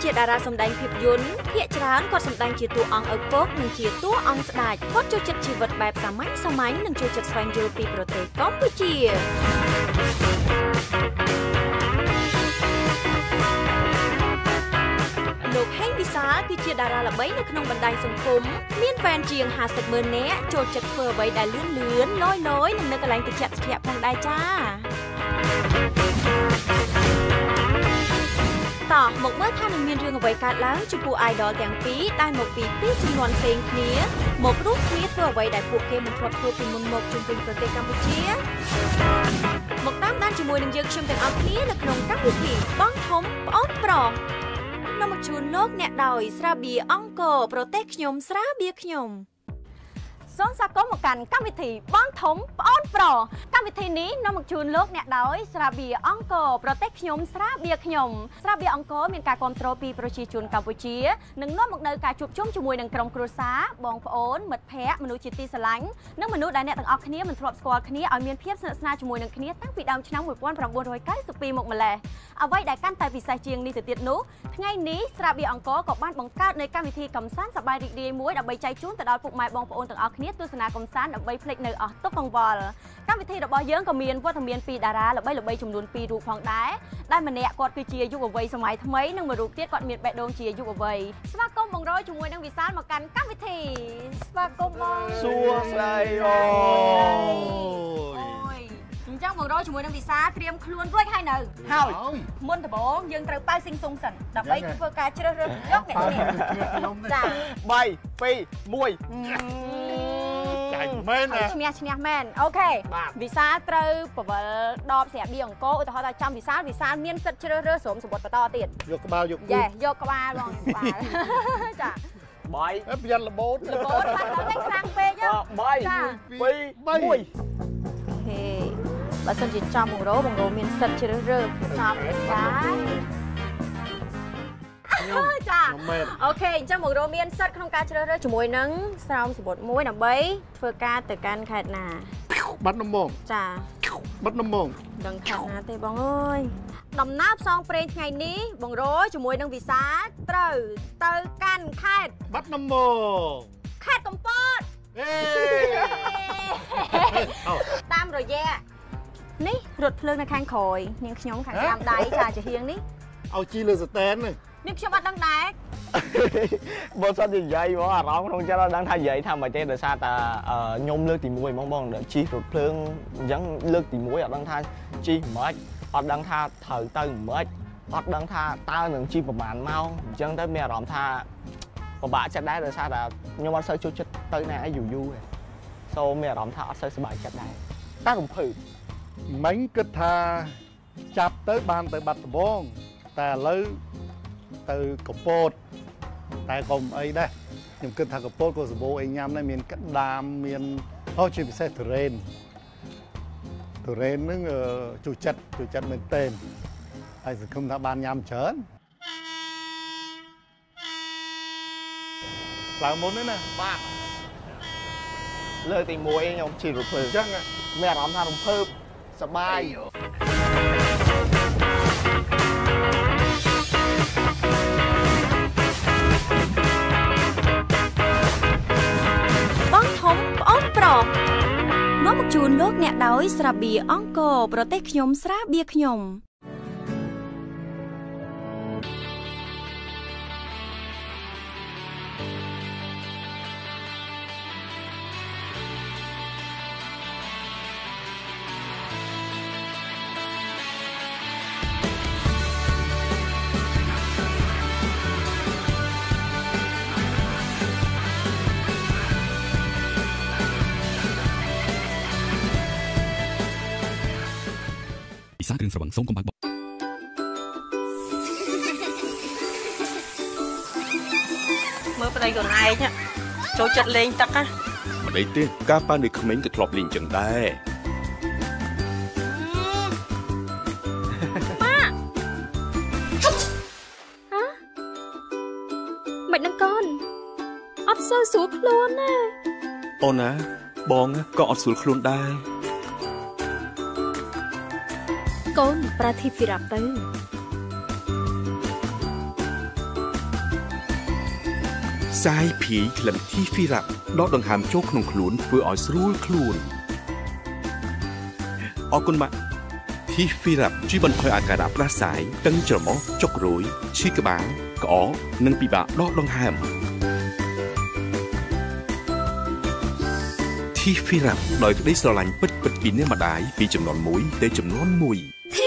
គឺជាតារាសម្ដែងភាពយន្តភាគច្រើនគាត់សម្ដែងជាតួអង្គឪពុកនិងជាតួអង្គស្ដេចគាត់ចូលចិត្តជីវិតបែបសាមញ្ញនិងចូលចិត្តស្វែងយល់ពីប្រទេសកម្ពុជាលោកហេងវិសាលគឺជាតារាល្បីនៅក្នុងបណ្ដាញសង្គមមានហ្វេនជាង50,000 នាក់ចូលចិត្តធ្វើអ្វីដែលលឿនលយនិងនៅកន្លែងត្រជាក់ផងដែរចាតោះមកមើលថានឹងមានរឿងអ្វីកើតឡើងចំពោះ idol ទាំងពីរដែលមកពីជំនាន់ផ្សេងគ្នាមករួមគ្នាធ្វើអ្វីដែលពួកគេមិនធ្លាប់ធ្វើពីមុនមកជុំវិញប្រទេសកម្ពុជាមកតាមដានជាមួយនឹងយើងខ្ញុំទាំងអស់គ្នានៅក្នុងកម្មវិធីបងធំប្អូនប្រុសនាំមកជូនលោកអ្នកដោយស្រាបៀរអង្គរប្រទេសខ្ញុំស្រាបៀរខ្ញុំសូមស្វាគមន៍មកកាន់កម្មវិធីបងធំប្អូនប្រុសកម្មវិធីនេះនាំមកជូនលោកអ្នកដោយស្រាបៀរអង្គរប្រទេសខ្ញុំស្រាបៀរខ្ញុំស្រាបៀរអង្គរមានការគាំទ្រពីប្រជាជនកម្ពុជានិងនាំមកនៅការជួបជុំជាមួយនឹងក្រុមគ្រួសារបងប្អូនមិត្តភ័ក្តិមនុស្សជាទីស្រឡាញ់និងមនុស្សដែលអ្នកទាំងអស់គ្នាមិនធ្លាប់ស្គាល់គ្នាឲ្យមានភាពស្និទ្ធស្នាលជាមួយនឹងគ្នាតាំងពីដើមឆ្នាំ1992មកម្ល៉េះអ្វីដែលកាន់តែពិសេសជាងនេះទៅទៀតនោះថ្ងៃនេះស្រាបៀរអង្គរក៏បានបង្កើតនៅកម្មវិធីកម្សាន្តសប្បាយរីករាយមួយដើម្បីចែកជូនទៅដល់ពុកម៉ែបងប្អូនទាំងអស់គ្នាទស្សនាកម្សាន្តដើម្បីភ្លេចនៅអស់ទុក្ខកង្វល់កម្មវិធីរបស់យើងក៏មានវត្តមានពីតារាល្បីៗចំនួន2រូបផងដែរដែលម្នាក់គាត់គឺជាយុវវ័យសម័យថ្មីនិងមួយរូបទៀតគាត់មានបេះដូងជាយុវវ័យស្វាគមន៍បងរយជាមួយនឹងវិសាលមកកាន់កម្មវិធីស្វាគមន៍បងសួស្ដីអូយអញ្ចឹងបងរយជាមួយនឹងវិសាលត្រៀមខ្លួនរួចហើយនៅហើយមុនដំបូងយើងត្រូវប៉ៅស៊ីងសុងសិនដើម្បីធ្វើការជ្រើសរើសយកអ្នកឈ្នះចា3 2 1ចាញ់មែនឈ្នះមែនអូខេវិសាលត្រូវបវលដបស្រាបៀរអង្គរឧទាហរណ៍ថាចាំវិសាលមានសិទ្ធិជ្រើសរើសស្រោមសម្បត្តិបន្តទៀតយកក្បាលយកយកក្បាលបងក្បាលចាបាយប្រយ័ត្នរបូតបានតែខ្លាំងពេកចា 3 2 1អូខេបើសិនជាចំបងរោមានសិទ្ធិជ្រើសរើសចំវិសាលចាអូខេអញ្ចឹងបងរោមានសិទ្ធិក្នុងការជ្រើសរើសជាមួយនឹងស្រោមសម្បត្តិមួយដើម្បីធ្វើការទៅកាន់ខេត្តណាបាត់ដំបងចាបាត់ដំបងដឹងខេត្តណាទេបងអើយដំណើរផ្សងព្រេងថ្ងៃនេះបងរោជាមួយនឹងវិសាលត្រូវទៅកាន់ខេត្តបាត់ដំបងខេត្តកំពតតាមរយៈនេះរថភ្លើងនៅខាងក្រោយនាងខ្ញុំខាងស្ដាំដៃចាជាហៀងនេះឲ្យជីលើស្តែននេះនាងខ្ញុំអត់ដឹងដែរបើសិនជានិយាយមកអារម្មណ៍ក្នុងចិត្តអត់ដឹងថានិយាយថាមិនទេដោយសារតែខ្ញុំលើកទី1បងជិះរថភ្លើងអញ្ចឹងលើកទី1អត់ដឹងថាជិះមិនអត់ដឹងថាត្រូវទៅមិនអត់ដឹងថាតើនឹងជិះប្រហែលម៉ោងអញ្ចឹងទៅមានអារម្មណ៍ថាពិបាកចិត្តដែរដោយសារតែខ្ញុំអត់សូវចូលចិត្តទៅណាយូរទេសូមមានអារម្មណ៍ថាអត់សូវសប្បាយចិត្តដែរតែរំភើបមិញគិតថាចាប់ទៅបានទៅបាត់ដំបងតែឥឡូវទៅកំពតតែក៏អីដែរខ្ញុំគិតថាកំពតក៏សម្បូរអីញ៉ាំដែរមានក្តាមមានជាពិសេសទុរេនហ្នឹងជួយចិត្តមែនទែនហើយសង្ឃឹមថាបានញ៉ាំច្រើនឡើងមុននេះណាបាទលើកទី1ខ្ញុំជិះរថភ្លើងអញ្ចឹងមានអារម្មណ៍ថារំភើបសប្បាយបងធំប្អូនប្រុសនាំមកជូនលោកអ្នកដោយស្រាបៀរអង្គរប្រទេសខ្ញុំស្រាបៀរខ្ញុំសាគ្រឿងស្រវឹងសូមកុំបាក់បោកមើលប្តីខ្លួនឯងចូលចិត្តលេងទឹកណាមិនអីទេការប៉ានៅក្មេងក៏ធ្លាប់លេងចឹងដែរម៉ាមិនដឹងកូនអត់សូវស្រួលខ្លួនណាអូនណាបងក៏អត់ស្រួលខ្លួនដែរកូនប្រតិភិរាប់ទៅសាយភីក្លិនធីហ្វីរ៉ាប់ដកដង្ហើមចូលក្នុងខ្លួនធ្វើឲ្យស្រួលខ្លួនអរគុណបាទធីហ្វីរ៉ាប់ជួយបន្ថយអាការៈផ្ដាសាយតឹងច្រមុះចុករោយឈឺក្បាលក្អកនិងពិបាកដកដង្ហើមធីហ្វីរ៉ាប់ដោយក្តីស្រឡាញ់ពិតៗពីអ្នកម្ដាយពីចំនួន1ទៅចំនួន1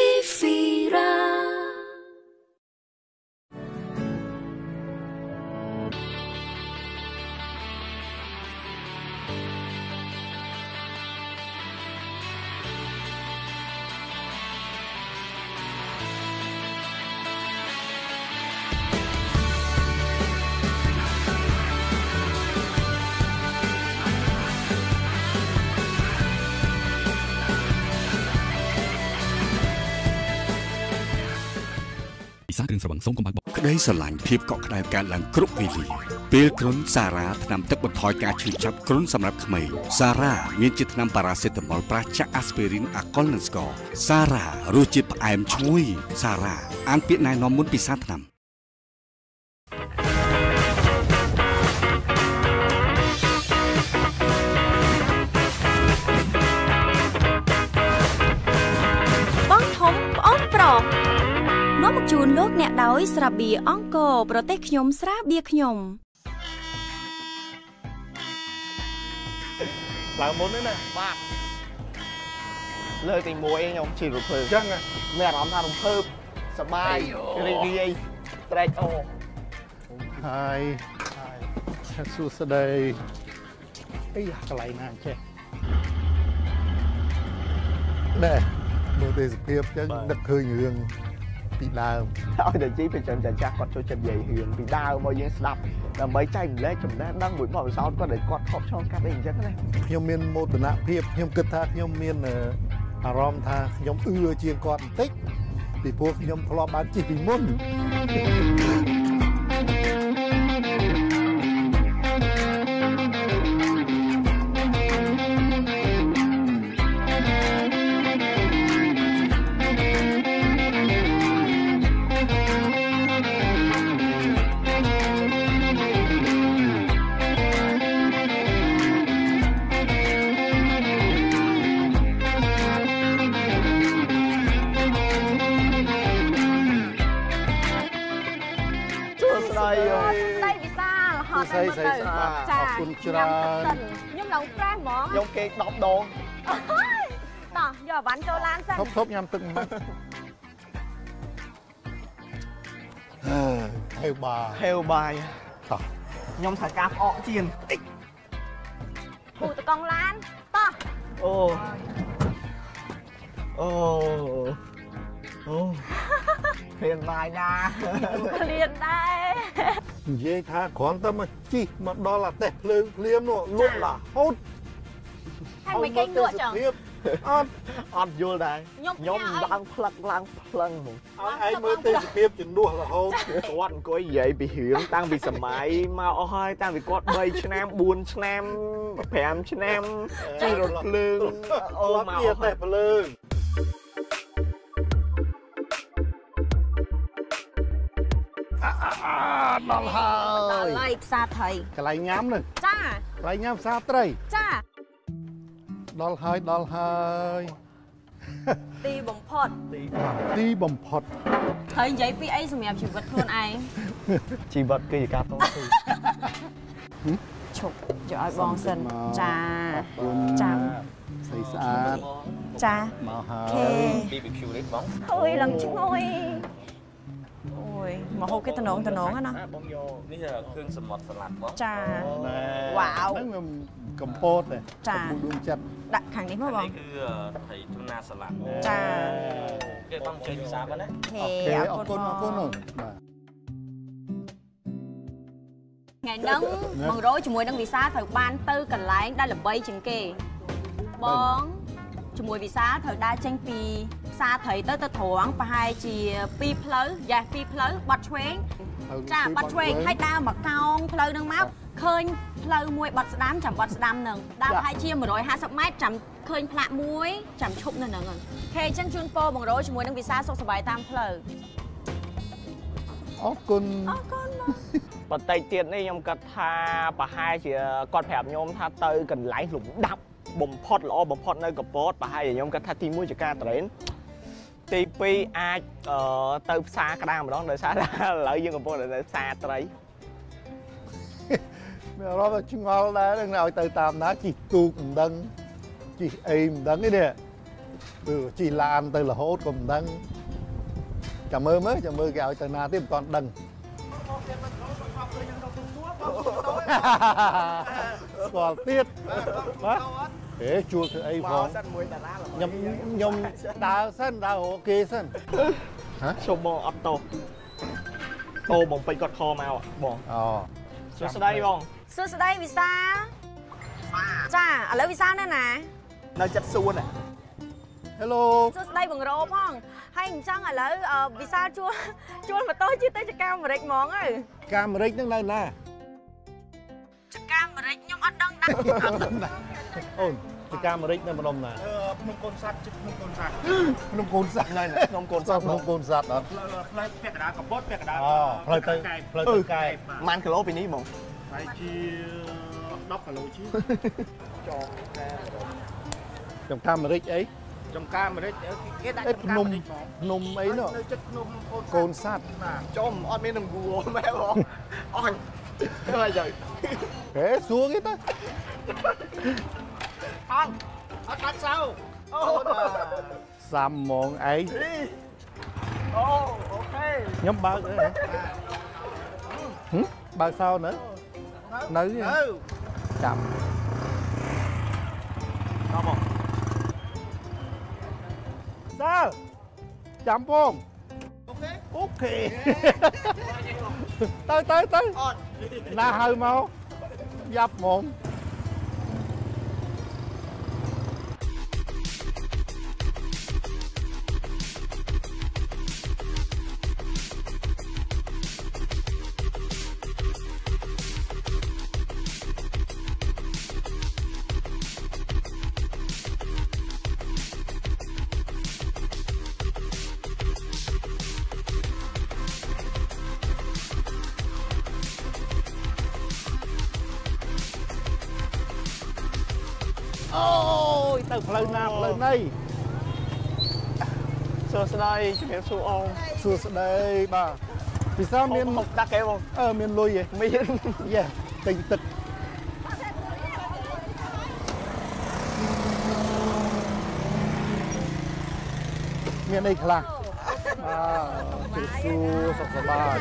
សារគ្រឿងស្រវឹងសូមកុំបាក់បោកក្តីស្រឡាញ់ភាពកក់ក្ដៅកើតឡើងគ្រប់វេលាពេលគ្រុនសារ៉ាថ្នាំទឹកបន្ថយការឈឺចាប់គ្រុនសម្រាប់ក្មេងសារ៉ាមានជាថ្នាំប៉ារ៉ាសេតាមុលប្រាសចាក់អាស្ពីរីនអាកុលនិងស្ករសារ៉ារសជាតិផ្អែមឈ្ងុយសារ៉ាអានពាក្យណែនាំមុនពិសាថ្នាំបងធំប្អូនប្រុសនាំមកជូនលោកអ្នកដោយស្រាបៀរអង្គរប្រទេសខ្ញុំស្រាបៀរខ្ញុំឡើងមុននេះណាបាទលើកទី1ខ្ញុំជិះរំភើបចឹងមានអារម្មណ៍ថារំភើបសប្បាយរីករាយត្រេកអរហើយសួស្តីអីកន្លែងណាចេះណែមើលទេសភាពចឹងដឹកឃើញរឿងពីដើមឲ្យតែជីពីចាំចាស់គាត់ចូលចិត្តនិយាយរឿងពីដើមមកយើងស្ដាប់ដើម្បីចែកម្លែកចំណេះដឹងមួយបទពិសោធន៍គាត់ដែលគាត់ថប់ឆ្លងកាត់អីអញ្ចឹងណាខ្ញុំមានមោទនភាពខ្ញុំគិតថាខ្ញុំមានអារម្មណ៍ថាខ្ញុំជាងគាត់បន្តិចពីព្រោះខ្ញុំធ្លាប់បានជិះពីមុនស្អីអរគុណច្រើនខ្ញុំឡើងប្រែហ្មងខ្ញុំគេ10ដងតោះយកអាវ៉ាន់ចូលឡានសិនធប់ញ៉ាំទឹកមកហេវបាយតោះខ្ញុំថាការផ្អកជៀនពូតកង់ឡានតោះអូព្រានបាយណាព្រានដែរនិយាយថាគ្រាន់តែមកជីមកដល់អាទេសភ្លើងភ្លាមនោះលក់រហូតហើយមិនគេលក់ចឹងអត់យល់ដែរខ្ញុំឡើងផ្លឹកឡើងផ្លឹងហ្មងឲ្យឯងមើលទេសភាពជំនួសរហូតគាត់អង្គុយនិយាយពីរឿងតាំងពីសម័យមកអស់ហើយតាំងពីគាត់3ឆ្នាំ4ឆ្នាំ5ឆ្នាំជិះរថភ្លើងមកអស់ទេសភ្លើងដល់ហើយផ្សារត្រីកន្លែងញ៉ាំហ្នឹងចាកន្លែងញ៉ាំផ្សារត្រីចាដល់ហើយទីបំផុតហើយនិយាយពីអីសម្រាប់ជីវិតខ្លួនឯងជីវិតគឺជាការតស៊ូឈប់យកឲ្យបងសិនចាស្អីស្អាតចាមកហើយ BBQ នេះបងហើយឡើងឈ្ងុយអូយមកហូបគេតំណងណាបងយកនេះគ្រឿងសមុទ្រសាឡាត់បងចាវ៉ាវហ្នឹងកំពតចាដួងចិត្តដាក់ខាងនេះមកបងនេះគឺថៃទូណាសាឡាត់ចាគេបងចេញវិសាប៉ុណ្ណាអរគុណបាទថ្ងៃហ្នឹង100ជាមួយនឹងវិសាត្រូវបានទៅកន្លែងដែលល្បីជាងគេបងជាមួយវិសាត្រូវដើរចេញពីផ្សារត្រីទៅត្រង់ប្រហែលជា2ផ្លូវ2ផ្លូវបាត់ឆ្វេងចាបាត់ឆ្វេងហើយដើរមកកោងផ្លូវហ្នឹងមកឃើញផ្លូវមួយបាត់ស្ដាំចាំបាត់ស្ដាំហ្នឹងដើរប្រហែលជា150ម៉ែត្រចាំឃើញផ្លាកមួយចាំឈប់នៅហ្នឹងខេអញ្ចឹងជូនពរ100ជាមួយនឹងវិសាសុខសប្បាយតាមផ្លូវអរគុណមកបន្តិចទៀតនេះខ្ញុំគិតថាប្រហែលជាគាត់ប្រាប់ខ្ញុំថាទៅកន្លែងលំដាប់បំផុតល្អបំផុតនៅកពតប្រហែលជាខ្ញុំគិតថាទី1ជាការត្រេនទី2អាចទៅផ្សារក្តាមម្ដងដោយសារថាឥឡូវយើងកំពុងតែនៅផ្សារត្រីមានអារម្មណ៍ឆ្ងល់ដែរនឹងឲ្យទៅតាមណាជីទូកមិនដឹងជីអីមិនដឹងទេនេះជីឡានទៅរហូតក៏មិនដឹងចាំមើលមើលគេឲ្យទៅណាទៀតមិនទាន់ដឹងស្គាល់ទៀតបាទជួលធ្វើអីផងខ្ញុំដើរសិនដើររកគេសិនហ៎ជុំបងអត់តោអូបងពេជ្រគាត់ខមកបងអូសួស្ដីបងសួស្ដីវិសាចាឥឡូវវិសានៅណានៅចិត្តសួនហ៎ Hello សួស្ដីបងរោផងហើយអញ្ចឹងឥឡូវវិសាជួលម៉ូតូជិះទៅចកាអាមេរិកហ្មងទៅកាអាមេរិកនឹងនៅណាចកាអាមេរិកខ្ញុំអត់ដឹងដែរអូនចកាអាមេរិកនៅម្ដុំណាភ្នំកូនស័ក្តិជិតភ្នំកូនស័ក្តិភ្នំកូនស័ក្តិនៅភ្នំកូនស័ក្តិភ្នំកូនស័ក្តិអត់ផ្លូវពាក់កណ្ដាលកំពតពាក់កណ្ដាលផ្លូវទៅកែបប៉ុន្មានគីឡូពីនេះហ្មងហើយជា10គីឡូជាចំការអាមេរិកអីចំការអាមេរិកគេដាក់ចំការអាមេរិកភ្នំអីនោះនៅចិត្តភ្នំកូនស័ក្តិចំអត់មាននឹង Google មែនបងអញហើយចុយហេសួរគេទៅអត់ដាច់សៅអូសាំហ្មងឯងអូអូខេខ្ញុំបើកបើកសៅនៅចាំបងសើចាំផងអូខេទៅអត់ណាហៅមកយ៉ាប់ហ្មងអូយទៅផ្លូវណាផ្លូវណីសួស្ដីជំរាបសួរអូនសួស្ដីបាទពិសាមានមកដាក់គេបងមានលុយហ៎មានយេទិញទឹកមានអីខ្លះបាទជិះសួរសុខសប្បាយ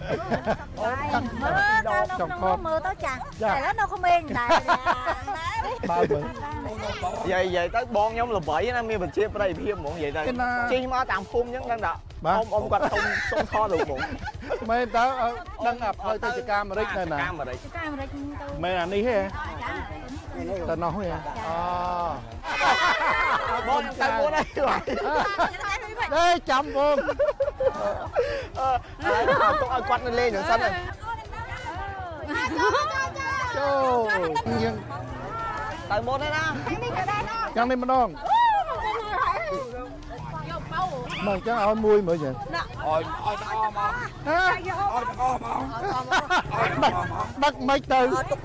មើលទៅចាស់តែឥឡូវនៅក្មេងដែរបើមើលយាយទៅបងខ្ញុំល្បីណាមានបញ្ជាប្រិយភាពហ្មងនិយាយទៅជិះមកតាមភូមិអញ្ចឹងដឹងថាអ៊ំគាត់សុំថតរូបហ្មងមែនតើដឹងអាផ្លូវទៅចកាអាមេរិកនៅណាចកាអាមេរិកចកាអាមេរិកទៅមែនអានេះទេទៅនោះទេបងទៅមុនហើយទេចាំបងទុកឲ្យគាត់នៅលេងនឹងសិនទៅចូលយើងទៅមុនទេណាចាំនេះម្ដងមកចឹងឲ្យមួយមើលចឹងឲ្យអស់មកដឹកមិនទៅឥ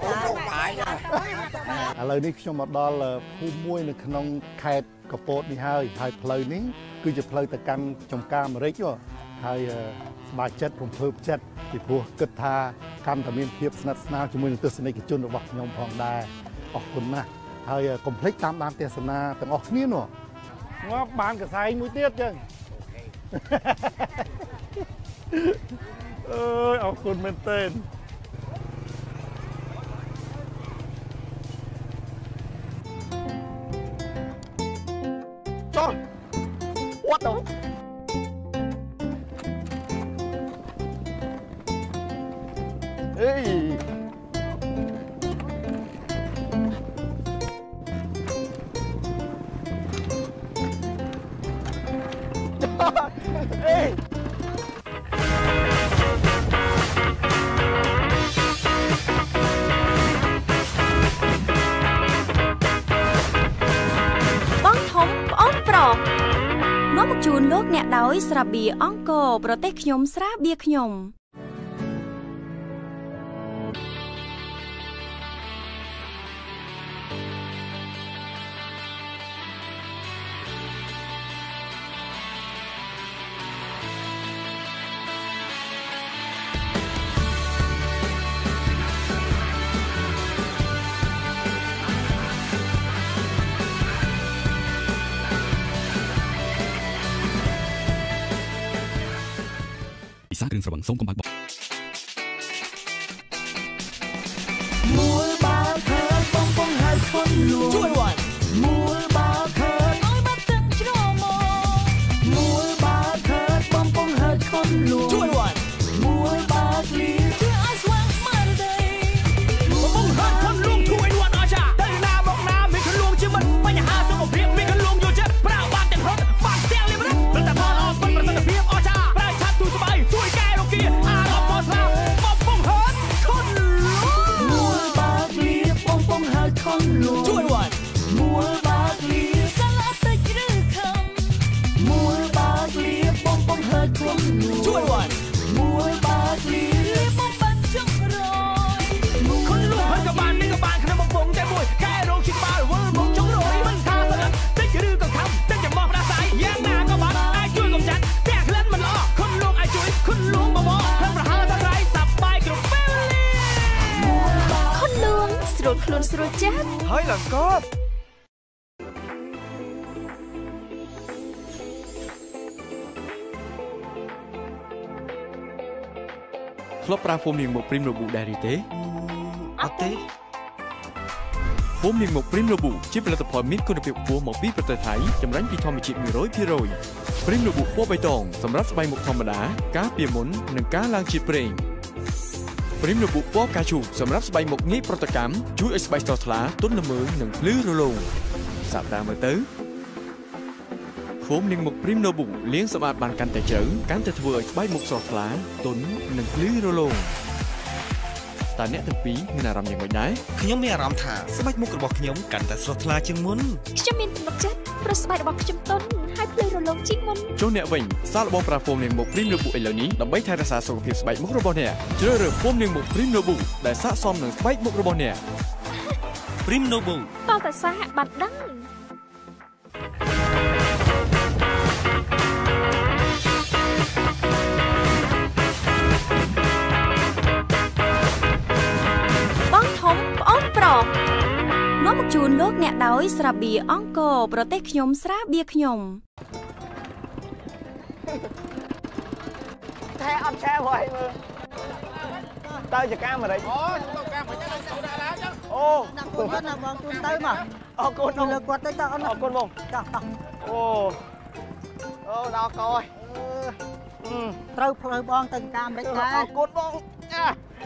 ឡូវនេះខ្ញុំមកដល់ភូមិមួយនៅក្នុងខេត្តកពតនេះហើយផ្លូវនេះគឺជាផ្លូវទៅកាន់ចំការអាមេរិកហើយសមាជិករំភើបចិត្តពីព្រោះគិតថាកាន់តែមានភាពស្និទ្ធស្នាលជាមួយនឹងទស្សនិកជនរបស់ខ្ញុំផងដែរអរគុណណាស់ហើយកុំភ្លេចតាមដានទេសនាទាំងអស់គ្នានោះងាប់បានកសែងមួយទៀតចឹងអើយអរគុណមែនទែនចូល What the Hey Hey បងធំប្អូនប្រុសនាំមកជូនលោកអ្នកដោយស្រាបៀរអង្គរប្រទេសខ្ញុំស្រាបៀរខ្ញុំស្រវឹងសូមកុំបាក់បោក ខ្លួនស្រួលចាស់ហើយឡើងកប់ធ្លាប់ប្រើហ្វូមនាងមុខព្រីមរ៉ូប៊ូដែរឬទេអត់ទេហ្វូមនាងមុខព្រីមរ៉ូប៊ូជាផលិតផលមានគុណភាពខ្ពស់មកពីប្រទេសថៃចម្រាញ់ពីធម្មជាតិ 100% ព្រីមរ៉ូប៊ូពណ៌បៃតងសម្រាប់ស្បែកមុខធម្មតាការពារមុននិងការឡើងជាតិប្រេងព្រីមរ៉ូប៊ូពណ៌កាជូសម្រាប់ស្បែកមុខងាយប្រតិកម្មជួយឲ្យស្បែកស្រស់ថ្លាទន់ល្មើនិងភ្លឺរលោងសាប់តាមមើលទៅហ្វូមនាងមុខព្រីមរ៉ូប៊ូលាងសម្អាតបានកាន់តែជ្រៅកាន់តែធ្វើឲ្យស្បែកមុខស្រស់ថ្លាទន់និងភ្លឺរលោងតើអ្នកទាំងពីរមានអារម្មណ៍យ៉ាងម៉េចដែរខ្ញុំមានអារម្មណ៍ថាស្បែកមុខរបស់ខ្ញុំកាន់តែស្រស់ថ្លាជាងមុនខ្ញុំមានទំនុកចិត្តព្រោះស្បែករបស់ខ្ញុំទន់ហើយភ្លឺរលោងជាងមុនចុះអ្នកវិញសាកល្បងប្រើហ្វូមនាងមុខព្រីមរ៉ូប៊ូឥឡូវនេះដើម្បីថែរក្សាសុខភាពស្បែកមុខរបស់អ្នកជ្រើសរើសហ្វូមនាងមុខព្រីមរ៉ូប៊ូដែលស័ក្តិសមនឹងស្បែកមុខរបស់អ្នកព្រីមរ៉ូប៊ូតើតែសាកបាត់ដឹងនាំមកជូនលោកអ្នកដោយស្រាបៀរអង្គរប្រទេសខ្ញុំស្រាបៀរខ្ញុំតែអត់ឆែໄວមើលទៅចកាមរិចអូទៅកាមរិចទៅដាក់ឡើងចឹងអូដាក់គូនណាបងជូនទៅមកអរគុណលើគាត់ទៅតើអូនអរគុណបងចាអូដល់កោហើយត្រូវផ្លូវបងទៅកាមរិចដែរអរគុណបងចា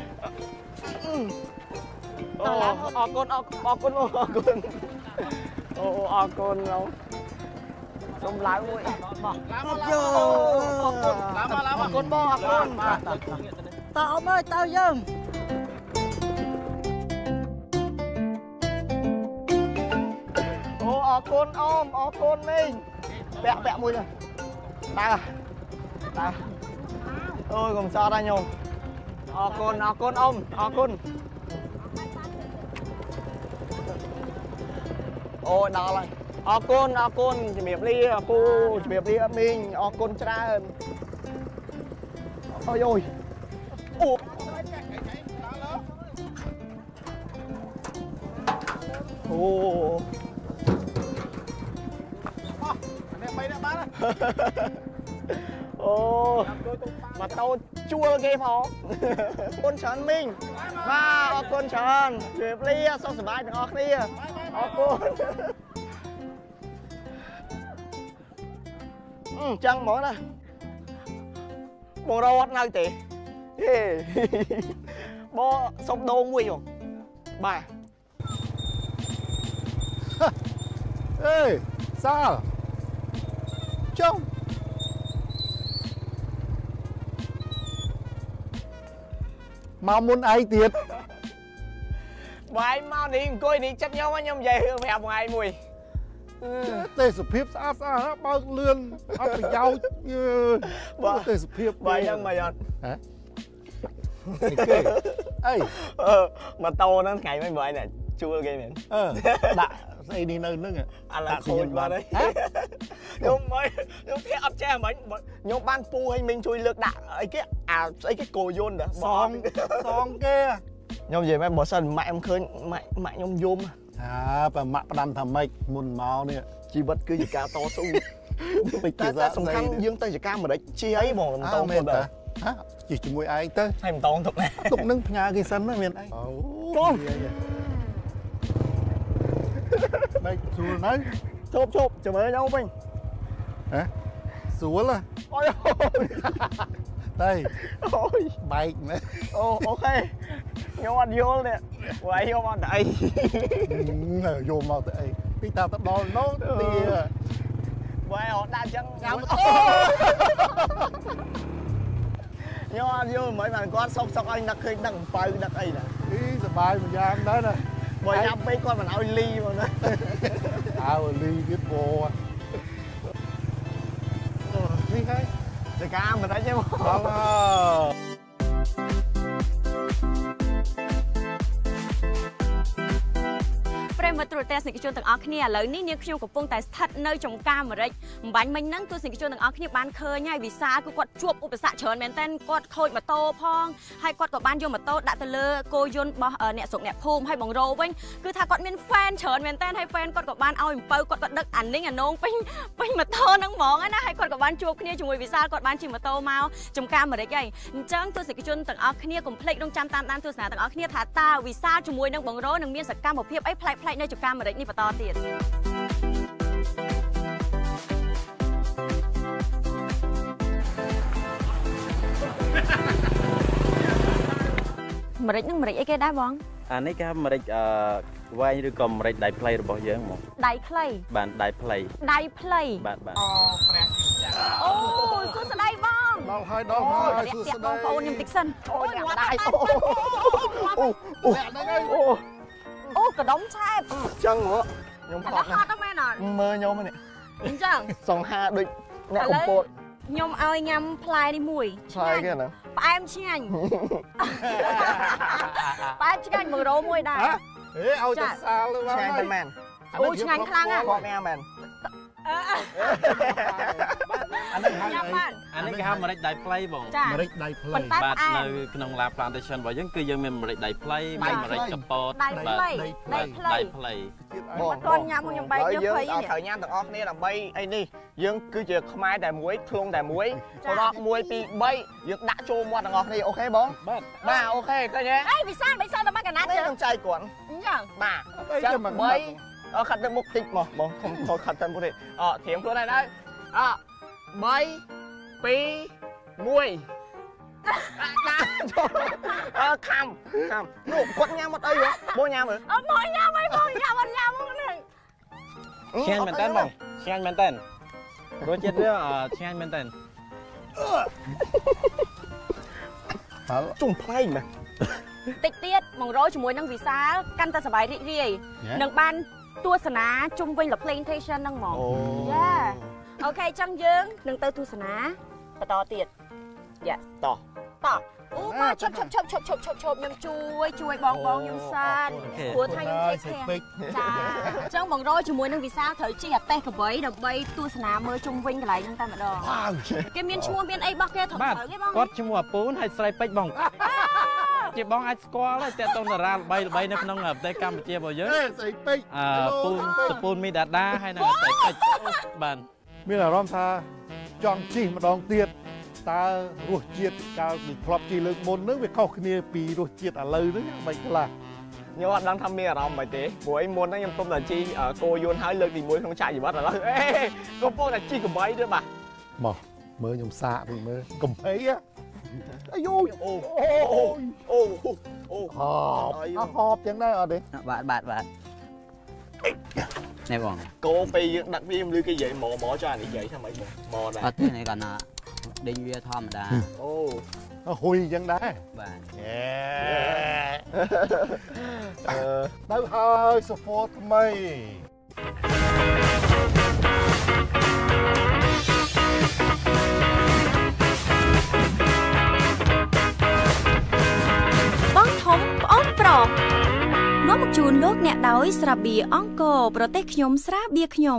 អូអរគុណអរគុណអូអរគុណអូអរគុណលោកសូមឡើងមួយបងឡើងមកយោអរគុណឡើងមកអរគុណបងអរគុណតើអមអើយតើយើងអូអរគុណអូមអរគុណមីងពាក់មួយទៅដើរអូយកុំសតដល់ខ្ញុំអរគុណអូមអរគុណអូដល់ហើយអរគុណជំរាបលាអពូជំរាបលាអត់មីងអរគុណច្រើនអូយអូអូនេះមិនដែរបានអូមកតោជួលគេផងអរគុណច្រើនមីងបាទអរគុណច្រើនជំរាបលាសុខសប្បាយទាំងអស់គ្នាអរគុណចឹងហ្មងណាបងរត់នៅទេហេបងសុំដូងមួយហ៎បាទអេសាលចុះមកមុនឯងទៀតបាយមកនេះអង្គុយនេះចិត្តខ្ញុំនិយាយរឿងប្រាប់ថ្ងៃមួយទេសភាពស្អាតបើកលឿនអត់ប្រយោជន៍បើទេសភាពបាយហ្នឹងមិនអត់ហ៎គេអីម៉ូតូហ្នឹងថ្ងៃមិនបាយអ្នកជួលគេមែនដាក់ស្អីនេះនៅហ្នឹងអាឡាខូចបាត់ហើយខ្ញុំគេអត់ចេះហ្មងខ្ញុំបានពូឲ្យមីងជួយលើកដាក់អីគេអាស្អីគេគោយន្តសងគេខ្ញុំនិយាយមែនបើសិនម៉ាក់ខ្ញុំឃើញម៉ាក់ខ្ញុំយំបើម៉ាក់ផ្ដាំថាម៉េចមុនមកនេះជីវិតគឺជាការតស៊ូតែសំខាន់យើងទៅចកាម្ដេចជាអីបងមិនតោមែនតា chỉ mùi ai tới hay mình tông tục này tục nâng nhà cái sân nó miền anh con đây xuống đấy chụp chụp mới nhau mình hả xuống là ôi đây ôi bike nữa ok nhau ăn vô nè vậy vô ăn đây vô màu đây cái tao tao đo nó thì vậy họ đa chân nhau ăn vô mấy bạn con sốc anh đặt khinh đằng phơi đặt ấy nè ý sờ bài mình ra đó nè bởi nhắm mấy con mình ao ly mà nó ao ly biết vô đi cái để cá mình đấy chứ không ប្រិយមិត្តទូរទស្សនិកជនទាំងអស់គ្នាឥឡូវនេះនាងខ្ញុំកំពុងតែស្ថិតនៅចំការអាមេរិកបំបញ្ញមិញហ្នឹងទស្សនិកជនទាំងអស់គ្នាបានឃើញហើយវិសាលគឺគាត់ជួបឧបសគ្គច្រើនមែនទែនគាត់ខូចម៉ូតូផងហើយគាត់ក៏បានយកម៉ូតូដាក់ទៅលើគោយន្តរបស់អ្នកស្រុកអ្នកភូមិហើយបងរោវិញគឺថាគាត់មានហ្វេនច្រើនមែនទែនហើយហ្វេនគាត់ក៏បានឲ្យអំពៅគាត់ក៏ដឹកអានេះអានងពេញម៉ូតូហ្នឹងហ្មងណាហើយគាត់ក៏បានជួបគ្នាជាមួយវិសាលគាត់បានជិះម៉ូតូមកចំការអាមេរិកហើយអញ្ចឹងទស្សនិកជនទាំងអស់គ្នាកុំភ្លេចរងចាំតាមដានទស្សនាទាំងអស់គ្នាថាតើវិសាលជាមួយនឹងបងរោនឹងមានសកម្មភាពអីប្លែកៗនៅចំការអាមេរិកនេះបន្តទៀតអាមេរិកនឹងអាមេរិកអីគេដែរបងអានេះគេអាមេរិកវែងឬក៏អាមេរិកដៃផ្លៃរបស់យើងហ្មងដៃខ្លីបាទដៃផ្លៃបាទអូសួស្ដីបងដល់ហើយសួស្ដីបងប្អូនខ្ញុំតិចសិនអូញ៉ាំដែរអូកដុំឆែបចឹងហ៎ខ្ញុំផត់ណាមែនអត់មើលខ្ញុំនេះអញ្ចឹងសង្ហាដូចអ្នកកំពតខ្ញុំឲ្យញ៉ាំផ្លែនេះមួយផ្លែគេណាផ្អែមឆ្ងាញ់ផ្អែមឆ្ងាញ់100មួយដែរអេឲ្យតែសាលទៅឆ្ងាញ់មែនអូឆ្ងាញ់ខ្លាំងណាស់គាត់ញ៉ាំមែនអានេះគេហៅអាមេរិកដៃផ្លៃបងអាមេរិកដៃផ្លៃបាទនៅក្នុង Lab Plantation របស់យើងគឺយើងមានអាមេរិកដៃផ្លៃមានអាមេរិកកពតដៃផ្លៃបងគាត់ញ៉ាំខ្ញុំបែកយកភ័យនេះត្រូវញ៉ាំទាំងអស់គ្នាដើម្បីអីនេះយើងគឺជាខ្មែរតែមួយធ្លងតែមួយរក1 2 3យើងដាក់ចូលមាត់ទាំងអស់គ្នាអូខេបងបាទអូខេឃើញទេអេវិសាលដល់មកកណាត់ខ្ញុំចៃគាត់អញ្ចឹងបាទចាំ3ខាត់ទៅមុខតិចមកបងខ្ញុំខខាត់ទៅមុខតិចធៀងខ្លួនឯងដែរ3 2 1ខំនោះគាត់ញ៉ាំអត់អីហ៎បងញ៉ាំមើលបងញ៉ាំអីបងញ៉ាំអត់ញ៉ាំហ្នឹងឆ្ងាញ់មែនតើបងឆ្ងាញ់មែនតើរសជាតិវាឆ្ងាញ់មែនតើជុំផ្លែងមែនតិចទៀតមករោជាមួយនឹងវិសាលកាន់តែសប្បាយរីករាយនឹងបានទស្សនាជុំវិញ Plantation ហ្នឹងហ្មងយ៉ាអូខេចឹងយើងនឹងទៅទស្សនាបន្តទៀតយ៉ាតអូមកឈប់ខ្ញុំជួយបងខ្ញុំសានព្រោះថាខ្ញុំទេចាអញ្ចឹងបងរោជាមួយនឹងវិសាលត្រូវជិះអាតេះកបីដើម្បីទស្សនាមើលជុំវិញកន្លែងហ្នឹងតែម្ដងគេមានឈ្មោះមានអីរបស់គេធំទៅគេបងគាត់ឈ្មោះអាពូនហើយស្រីពេជ្របងជាបងអាចស្គាល់ហើយតែតងតារាល្បីនៅក្នុងប្រទេសកម្ពុជារបស់យើងស្រីពេជ្រសពូនមីដាដាហើយនឹងស្រីពេជ្របាទមានអារម្មណ៍ថាចង់ជិះម្ដងទៀតតើរសជាតិកាលពីធ្លាប់ជិះលើកមុនហ្នឹងវាខុសគ្នាពីរសជាតិឥឡូវហ្នឹងមិនខ្លះខ្ញុំអត់ដឹងថាមានអារម្មណ៍មិនទេព្រោះឯមុនហ្នឹងខ្ញុំទុំតែជិះគោយន្តហើយលើកទី1ក្នុងចាក់ជីវិតឥឡូវកំពុងតែជិះកំបីទៀតបាទមកមើលខ្ញុំសាកវិញមើលកំភៃអាយហបចឹងដែរអត់ទេបាទនេះបងគោពេលយើងដាក់វាលឺគេនិយាយមកចុះអានេះនិយាយថាម៉េចបងមកដែរអត់ទេនេះគាត់ណាដេញវាធម្មតាហ៊ុយចឹងដែរបាទទៅហើយសូហ្វូថ្មីបងធំប្អូនប្រុសនាំមកជូនលោកអ្នកដោយស្រាបៀរអង្គរប្រទេសខ្ញុំស្រាបៀរខ្ញុំ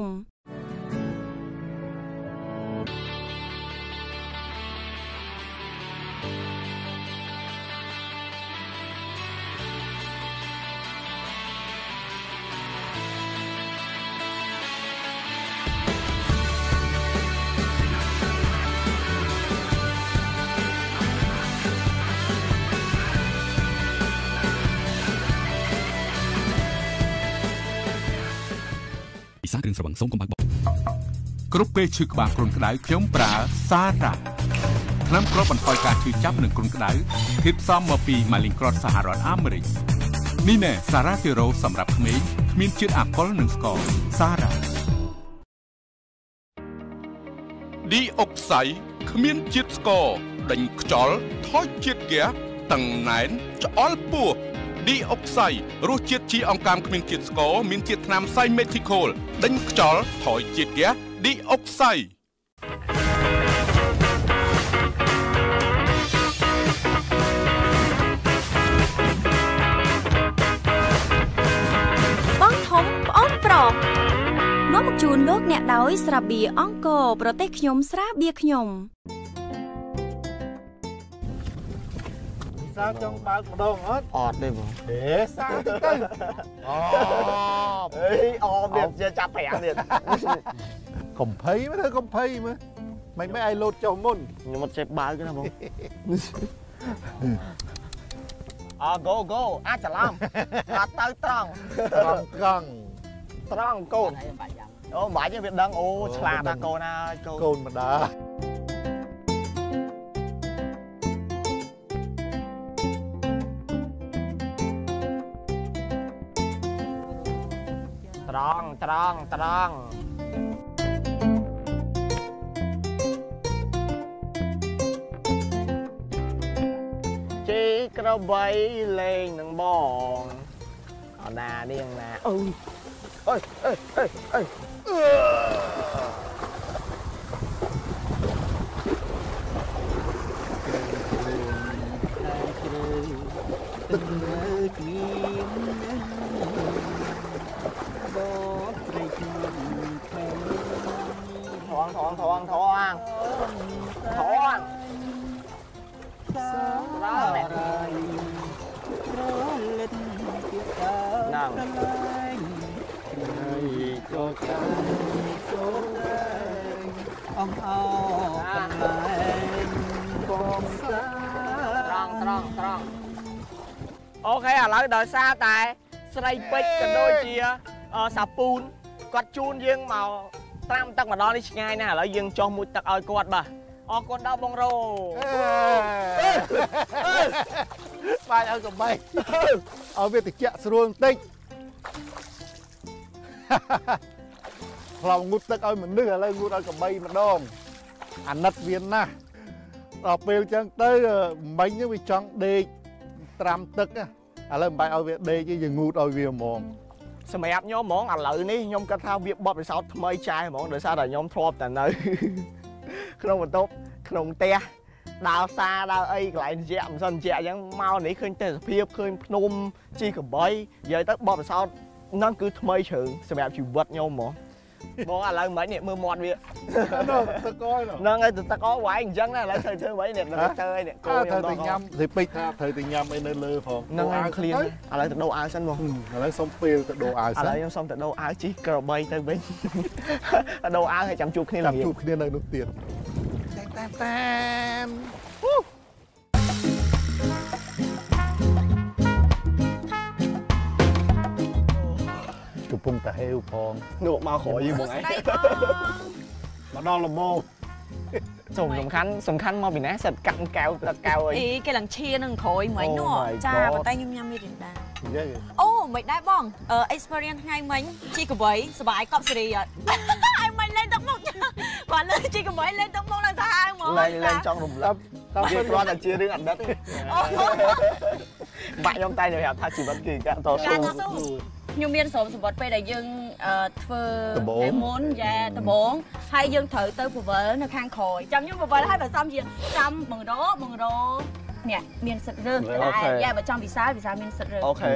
ស្រវឹងសូមកុំបាក់បោកគ្រប់ពេលឈឺក្បាលគ្រុនក្តៅខ្ញុំប្រើសារ៉ាថ្នាំគ្រាប់បន្ថយការឈឺចាប់និងគ្រុនក្តៅធាតុផ្សំមកពីម៉ាលីងក្រតសហរដ្ឋអាមេរិកនេះណែសារ៉ាសេរ៉ូសម្រាប់ក្មេងគ្មានជាតិអាល់កុលនិងស្ករសារ៉ាឌីអុកសាយគ្មានជាតិស្ករដេញខ្យល់ថយជាតិហ្គាសតឹងណែនឆ្អល់ពោះឌីអុកសាយរសជាតិជីអង្កាមគ្មានជាតិស្ករមានជាតិថ្នាំសៃមេធីកូលដេញខ្យល់ថយជាតិហ្គាសឌីអុកសាយបងធំប្អូនប្រុសនាំមកជូនលោកអ្នកដោយស្រាបៀរអង្គរប្រទេសខ្ញុំស្រាបៀរខ្ញុំសាចង់បើកម្ដងអត់អត់ទេបងសាទៅទៅអូអេអមទៀតចាប់5ទៀតកំភៃមើលធ្វើកំភៃមើលមិនឲ្យលោតចុះមុនខ្ញុំអត់ចេះបើកណាបងgo អាចច្រឡំអត់ទៅត្រង់កង់ត្រង់កូនអូមិនបាច់ទេវាដឹងអូឆ្លាតណាកូនហើយកូនម្ដាត្រង់ជីក្របីលេងនឹងបងអណានាងណាអើត្រង់អូខេឥឡូវដោយសារតែស្រីពេជ្រក៏ដូចជាសាពូនគាត់ជូនយើងមកត្រាំទឹកម្ដងនេះឆ្ងាយណាស់ឥឡូវយើងចុះមួយទឹកឲ្យគាត់បាទអរគុណដល់បងរ៉ូបាយឲ្យកបីឲ្យវាត្រជាក់ស្រួលបន្តិចខ្លងងូតទឹកឲ្យមនុស្សឥឡូវងូតឲ្យកបីម្ដងអាណិតវាណាស់ដល់ពេលចឹងទៅមិញវាចង់ដេកត្រាំទឹកឥឡូវមិនបាច់ឲ្យវាដេកទេយើងងូតឲ្យវាហ្មងសម្រាប់ខ្ញុំហ្មងឥឡូវនេះខ្ញុំគិតថាវាបត់ពិសោធន៍ថ្មីចាស់ហ្មងដោយសារតែខ្ញុំធ្លាប់តែនៅក្នុងបន្ទប់ក្នុងផ្ទះដើរសារដើរអីកន្លែងត្រជាក់មិនសិនត្រជាក់អញ្ចឹងមកនេះឃើញទេសភាពឃើញភ្នំជីកបីនិយាយទៅបត់ពិសោធន៍ហ្នឹងគឺថ្មីជ្រើងសម្រាប់ជីវិតខ្ញុំហ្មងបងឥឡូវមិញនេះមើលមាត់វាទឹកអហ្នឹងហើយទឹកអវ៉ៃអញ្ចឹងណាឥឡូវធ្វើໄວនេះទៅឯនេះគោខ្ញុំទៅញ៉ាំទៅពេជ្រថាត្រូវទៅញ៉ាំអីនៅលើផងហ្នឹងហើយឃ្លានឥឡូវទៅដូរអាវសិនបងឥឡូវសុំពេលទៅដូរអាវសិនឥឡូវខ្ញុំសុំទៅដូរអាវជីក្របីទៅវិញដូរអាវហើយចាំជួបគ្នាឡើងជួបគ្នានៅនោះទៀតតាមកំពុងតែហេវផងនោះមកក្រោយយីបងឯងមកដល់លំមសំខាន់មកពីណាសិតកាត់កែវទឹកកែវអីគេឡើងឈៀនឹងក្រោយមិញនោះចាប៉ុន្តែខ្ញុំញ៉ាំមីរិនដាអូមិនដែរបងexperience ថ្ងៃមិញជីកបីសบายកប់សេរីអត់ឲ្យមិញលេងទឹកមុខគាត់លើជីកបីលេងទឹកមុខឡើងសាហាវហ្មងលេងចង់រំលឹកតែវាគ្រាន់តែជារឿងអតីតទេបាក់ខ្ញុំតែនិយាយថាជីវិតគឺការតស៊ូខ្ញុំមានស្រោមសម្បត្តិពេលដែលយើងធ្វើតែមុនយ៉ាដំបងហើយយើងត្រូវទៅពវលនៅខាងក្រោយចាំខ្ញុំពវលហើយបើសំជាចាំបងរនេះមានសិទ្ធិរើសតែយ៉ាបើចាំវិសាលមានសិទ្ធិរើសអូខេ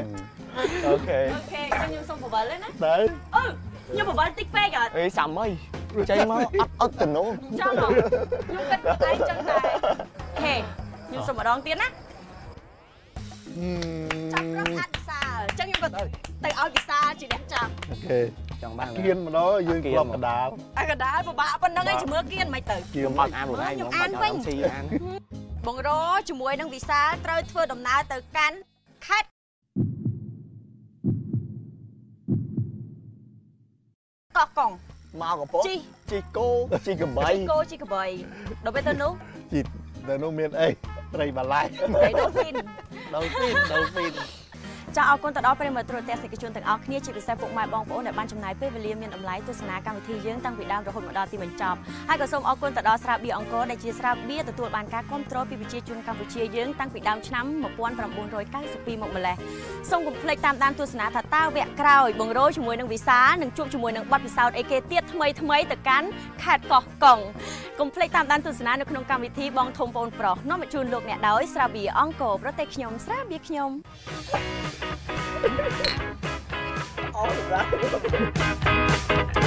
ខ្ញុំសុំពវលណាទៅខ្ញុំពវលតិចពេកអត់អេសាំអីចេញមកអត់ទំនោរចាំខ្ញុំគិតតែចឹងតែអូខេខ្ញុំសុំម្ដងទៀតណាចាំប្រាប់ថាវិសាលចឹងខ្ញុំក៏ទៅឲ្យវិសាលជាអ្នកចាប់អូខេចង់បានគៀនម្ដងយើងគ្រាប់កដាលកដាលពិបាកប៉ុណ្្នឹងឯងជាមួយគៀនមិនទៅគៀនបាត់អានខ្លួនឯងហ្មងបាច់ឲ្យស៊ីអានបងរជាមួយនឹងវិសាលត្រូវធ្វើដំណើរទៅកាន់ខេត្តកោះកងមកកប៉ុជីគោជីកបីជីកបីដល់ពេលទៅនោះជីទៅនោះមានអីត្រីបាឡៃត្រីដូហ្វីន ចាអរគុណទៅដល់ប្រិយមិត្តទូរទស្សនិកជនទាំងអស់គ្នាជាពិសេសពុកម៉ែបងប្អូនដែលបានចំណាយពេលវេលាមានតម្លៃទស្សនាកម្មវិធីយើងតាំងពីដើមរហូតមកដល់ទីបញ្ចប់ហើយក៏សូមអរគុណទៅដល់ស្រាបៀរអង្គរដែលជាស្រាបៀរទទួលបានការគាំទ្រពីប្រជាជនកម្ពុជាយើងតាំងពីដើមឆ្នាំ 1992 មកម្លេះសូមកុំភ្លេចតាមដានទស្សនាថាតើវគ្គក្រោយបងរោជាមួយនឹងវិសានឹងជួបជាមួយនឹងបទពិសោធន៍អីគេទៀតថ្មីទៅកាន់ខេត្តកោះកុងកុំភ្លេចតាមដានទស្សនានៅក្នុងកម្មវិធីបងធំបងប្រុសនាំមកជូនលោកអ្នកដោយស្រាបៀរអង្គរប្រទេសខ្ញុំស្រាបៀរខ្ញុំ All right.